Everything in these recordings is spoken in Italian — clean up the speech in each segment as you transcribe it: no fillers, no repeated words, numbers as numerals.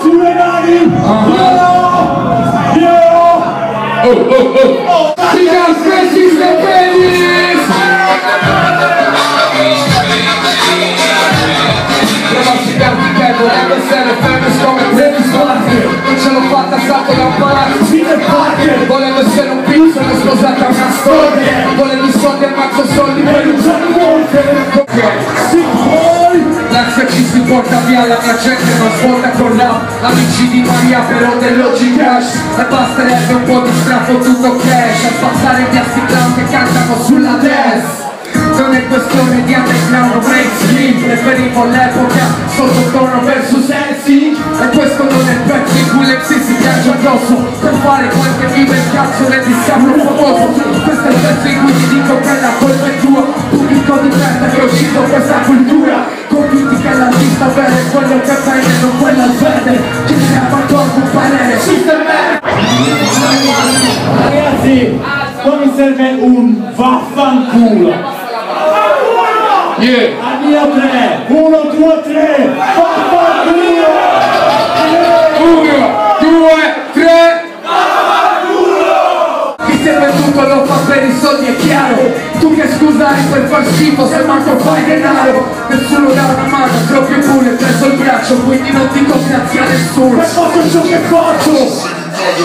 sulle mani! Because this is the penis! Vorrebbe essere famous come Travis Barker. Non ce l'ho fatta, stato da un palazzo Peter Parker. Volevo essere un pizzo, l'ho sposata una storia. Volevo i soldi al mazzo soldi per un Johnny Walker. L'ex ci si porta via, la mia gente non svolta con la amici di Maria però dell'oggi cash. E basterebbe un po' di strafo tutto cash. A passare via sti clown che cantano sulla dance. Non è questione di underground o mainstream, preferivo l'epoca sottotono versus Helsing. E questo non è pezzo in cui l'MC si piange addosso per fare qualche vivo il cazzo nel discaplo famoso. Questo è il pezzo in cui ti dico che la colpa è tua. Pubblico di merda che è uscito questa cultura, convinti che l'artista vero è quello che vende, non quello al verde. Ci siamo attorno un parere, Ragazzi, qua mi serve un vaffanculo. Yeah. A mio 3, 1, 2, 3, vaffanculo! 1, 2, 3. Chi si è venduto lo fa per i soldi, è chiaro. Tu che scusai per far schifo se manco fai denaro. Nessuno dà una mano, proprio pure preso il braccio. Quindi non dico grazie a nessuno, e faccio ciò che faccio.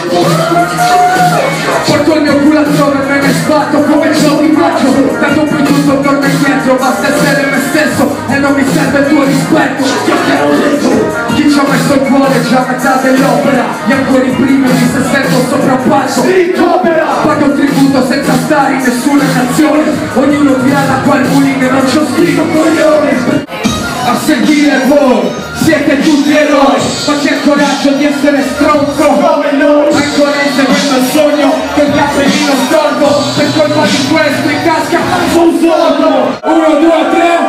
Porto il mio culo altrove e me ne sbatto come ciò di braccio. Tanto poi tutto torna indietro, basta essere me stesso e non mi serve il tuo rispetto. Chi ci ha messo il cuore già a metà dell'opera, gli ancora primi di se sento soprappasso. Pago un tributo senza stare in nessuna nazione. Ognuno tira da quel mulino e non c'ho scritto coglione. A seguire voi siete tutti eroi, ma c'è il coraggio di essere stronzo come noi. Ancora inseguendo il sogno che il cappellino storto, per colpa di questo in tasca faccio un sordo. 1, 2, 3. 1, 2, 3.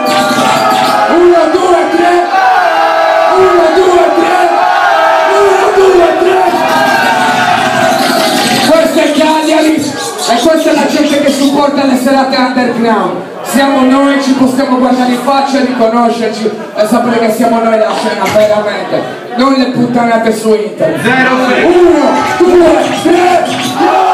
1, 2, 3. 1, 2, 3. Questo è Cagliari e questa è la gente che supporta le serate underground. Siamo noi, ci possiamo guardare in faccia e riconoscerci e sapere che siamo noi la scena veramente, non le puttanate su internet. 0, 1, 2, 3.